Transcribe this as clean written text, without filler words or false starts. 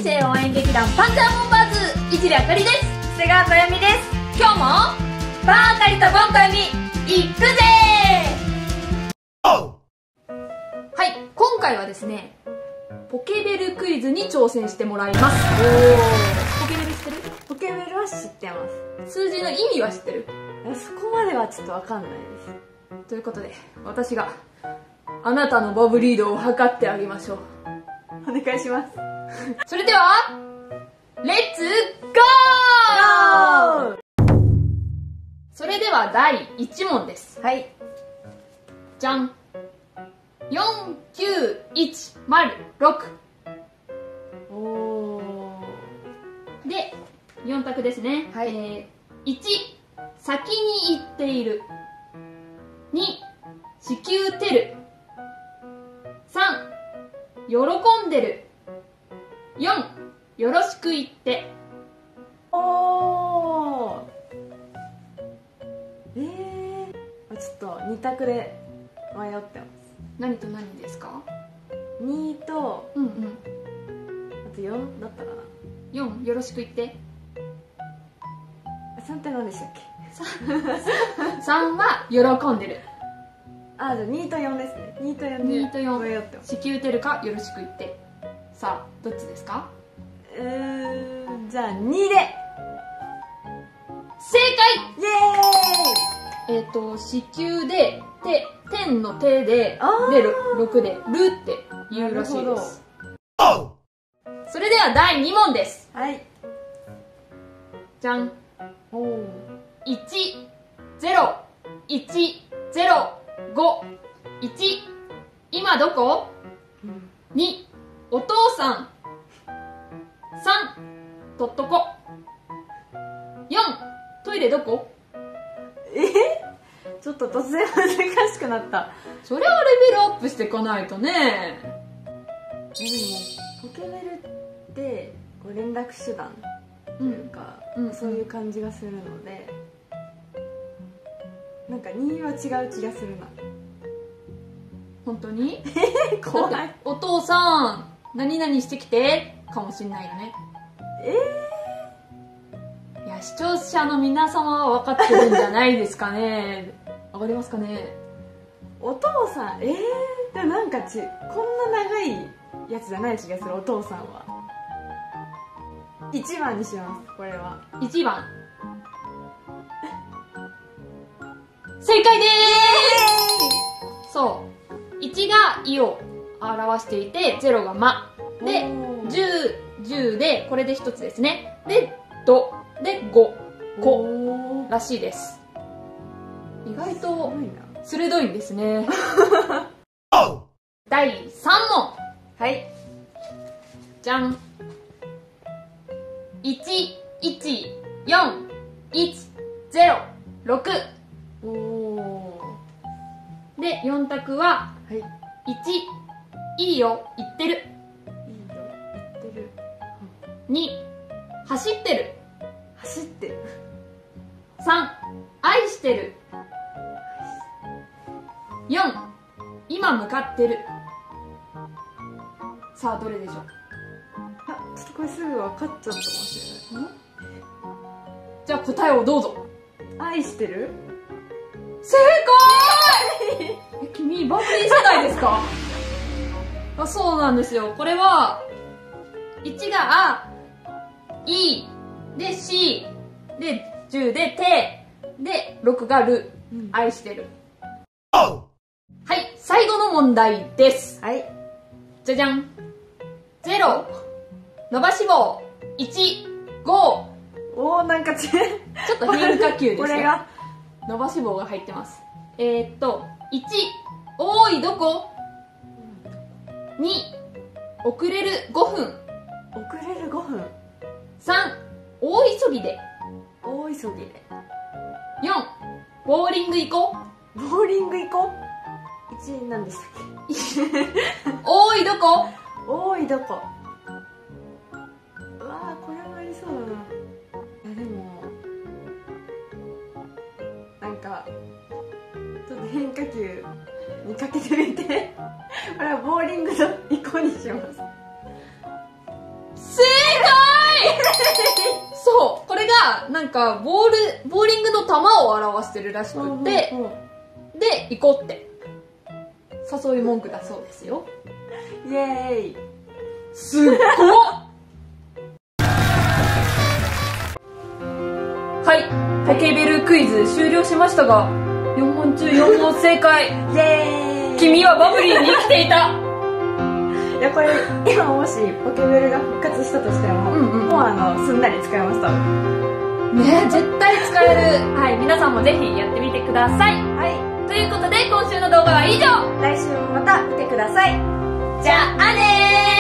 生応援劇団パンツァーボンバーズ、市里あかりです。 長谷川とよみです。 今日もバーカリとボンカイに行くぜー。はい、今回はですね、ポケベルクイズに挑戦してもらいます。ポケベル知ってる？ ポケベルは知ってま数字の意味は知ってる？ す。そこまではちょっとわかんないです。 ということで、私があなたのボブリードを測ってあげましょう。 お願いします。 それではレッツゴー！それでは第1問です。 はい。 じゃん。49106。 おー。 で、4択ですね。 はい。 1、先に行っている。2、子宮てる。3、喜んでる。4、よろしく言って。 おー。ちょっと2択で迷ってます。 何と何ですか 2と、 うんうん。 あと4だったかな。 4、よろしく言って。 3って何でしたっけ 3は喜んでる。 じゃあ2と4ですね。2と4で 2と4。 迷ってます。 子宮てるかよろしく言って。さあ、どっちですか？ じゃあ2で正イエ解！子宮で、天の手で、 あーで、6で、るって言うらしいです。それでは第2問です。 ーイ。はい。 じゃん。 おー。 1、0、1、0、5、1、今どこ？ 2、お父さん。3、とっとこ。4、トイレどこ？ ちょっと突然難しくなった。 それはレベルアップしていかないとね。 でもポケベルってこう連絡手段というか、そういう感じがするので、なんか2は違う気がするな。 本当に？ 怖い。 だってお父さん何々してきてかもしんないよね。いや、視聴者の皆様は分かってるんじゃないですかね。わかりますかね？ お父さんでもなんかこんな長いやつじゃない気がする。お父さんは1番にします。これは 1番正解でーす。そう1が「い」を表していて0が「ま」で10でこれで1つですね。で「ど」で「ご」「こ」らしいです。意外と鋭いんですね。第3問。 はい。 じゃん。1141006。で4択は、 はい。 1、いいよ言ってる。 いいよ言ってる。 2、走ってる。 走ってる。 3、愛してる。4、今向かってる。さあどれでしょう？ ちょっとこれすぐ分かっちゃったかもしれない。 じゃあ答えをどうぞ。 愛してる。 正解！君バブリー世代ですか？あ、そうなんですよ。これは1があ、いでしで10でてで6がる、愛してる。はい、最後の問題です。 はい。 じゃじゃん。0、伸ばし棒、1、5。 なんかちょっと変化球ですよ。 これが伸ばし棒が入ってます。1、おーいどこ？ 2、遅れる5分。 遅れる5分。 3、大急ぎで。 大急ぎで。 4、ボーリング行こボーリング行こう。1何でしたっけ？ おーいどこ？ 多いどこ。うわー、これはありそうだな。いやでもなんかちょっと変化球にかけてみてこれはボーリングの移行にします。 正が、なんか、ボーリングの球を表してるらしくって、で、行こうって。誘い文句だそうですよ。 イエーイ。 すっごっはい、ポケベルクイズ終了しましたが、4問中4問正解。 イエーイ。 君はバブリーに生きていた。 いや、これ今もしポケベルが復活したとしても、もうすんなり使えましたね。絶対使える。はい、皆さんもぜひやってみてください。 はい、 ということで今週の動画は以上。 来週もまた見てください。 じゃあねー。